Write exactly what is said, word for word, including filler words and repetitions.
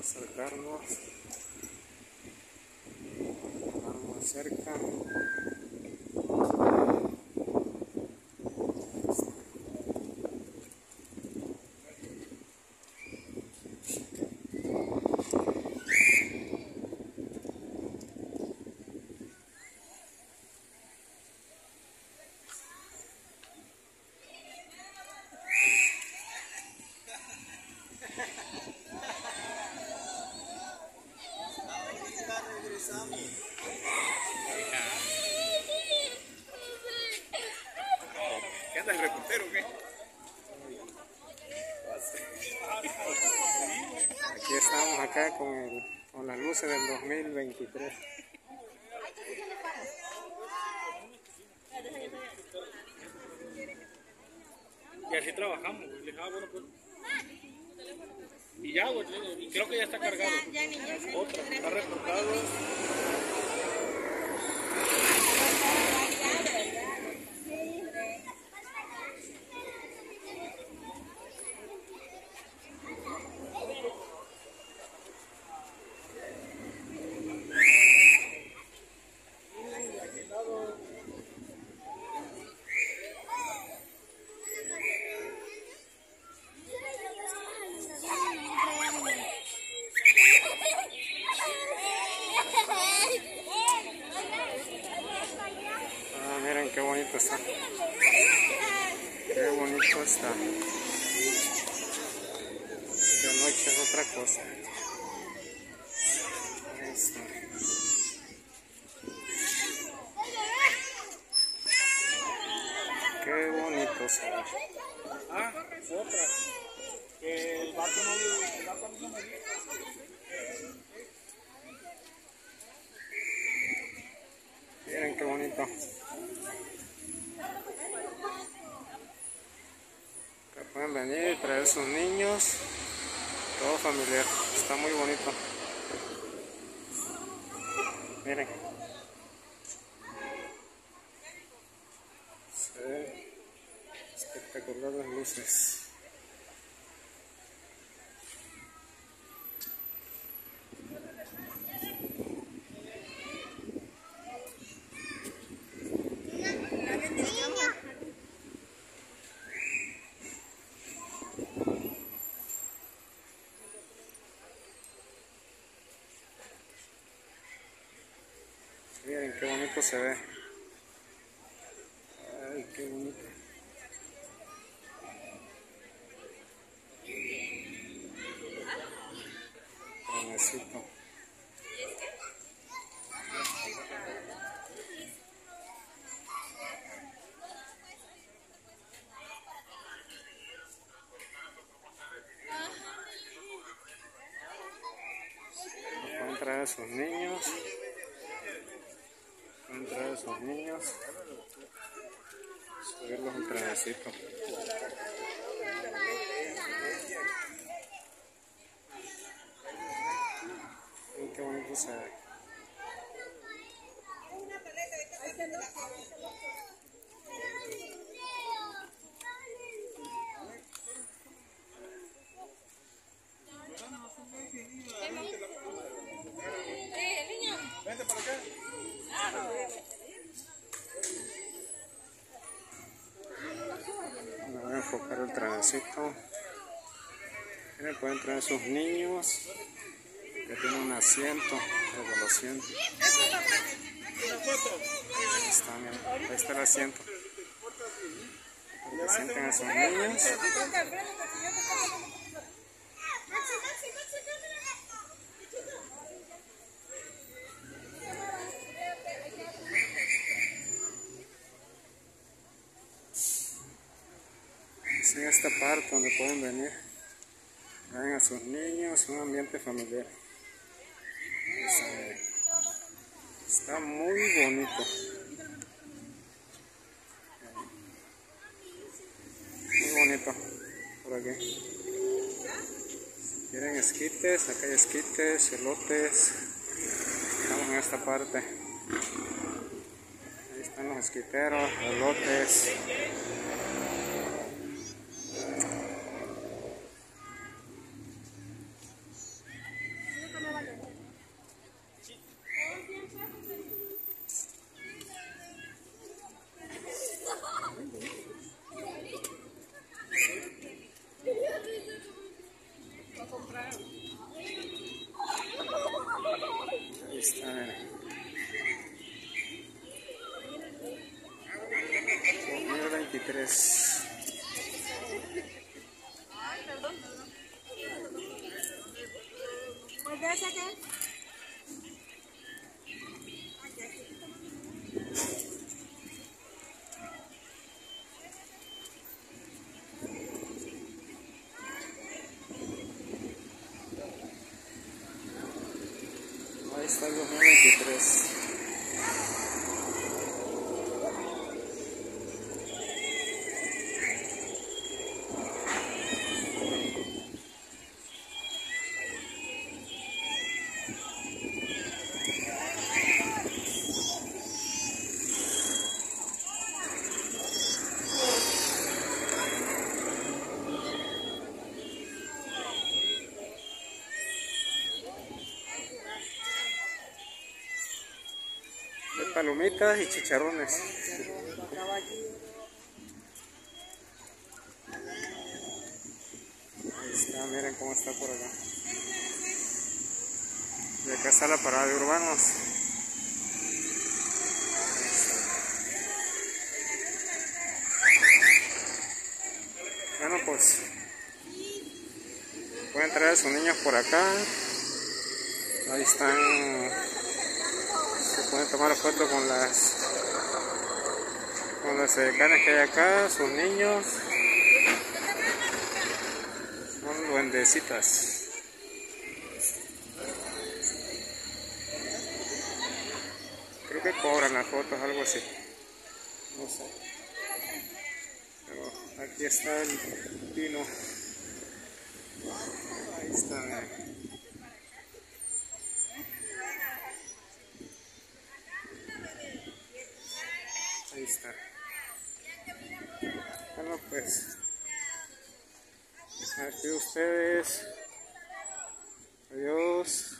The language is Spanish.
acercarnos, vamos cerca. ¿Qué anda el reportero o qué? Aquí estamos acá con, el, con las luces del dos mil veintitrés. Y así trabajamos, les daba bueno pues. Y ya, güey, y creo que ya está cargado. Otra, está reportado. Ah, miren qué bonito está. Qué bonito está. De noche es otra cosa. Ahí está. Qué bonito se ve. Ah, otra. Que el vato no le... El vato no me dijo. Miren qué bonito. Que pueden venir y traer sus niños. Todo familiar. Está muy bonito. Miren. Se ve espectacular las luces. Miren qué bonito se ve. Ay, qué bonito. Necesito. Pueden traer a sus niños. Pueden traer a sus niños. Subirlos al trenecito. Miren qué bonito se ve. Vente para acá. Me voy a enfocar el trenecito. Miren, pueden traer a sus niños. Ya tiene un asiento para que lo sienten. Ahí está, miren. Ahí está el asiento. Para que sienten a sus niños. Es en esta parte donde pueden venir. Traen a sus niños, un ambiente familiar. Está, está muy bonito. Muy bonito por aquí. Si quieren esquites, acá hay esquites, elotes. Estamos en esta parte. Ahí están los esquiteros, elotes. está, miren. dos mil veintitrés. Pues de ese que ahí está el dos mil veintitrés. De palomitas y chicharrones. Ahí está, miren cómo está por acá. Y acá está la parada de urbanos. Bueno, pues pueden traer a sus niños por acá. Ahí están. Se pueden tomar fotos con las con las edecanes que hay acá, sus niños. Son duendecitas. Creo que cobran las fotos, algo así. No sé. Pero aquí está el pino. Ahí está, miren. Ahí está. Bueno, pues me despido de ustedes. Adiós.